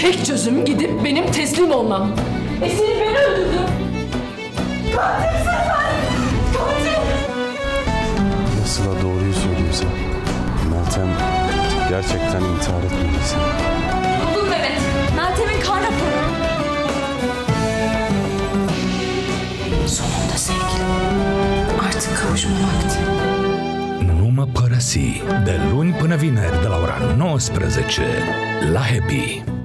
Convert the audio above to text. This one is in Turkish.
Tek çözüm gidip benim teslim olmam. Esin'i beni öldürdü. Katilsin sen! Katil! Sıla doğruyu söylüyorsa Meltem gerçekten intihar etmeliyse. Buldum Mehmet. Meltem'in kan raporu. Sonunda sevgilim. Artık kavuşma vakti. Nu mă părăsi de luni până vineri de la ora 19 la Happy.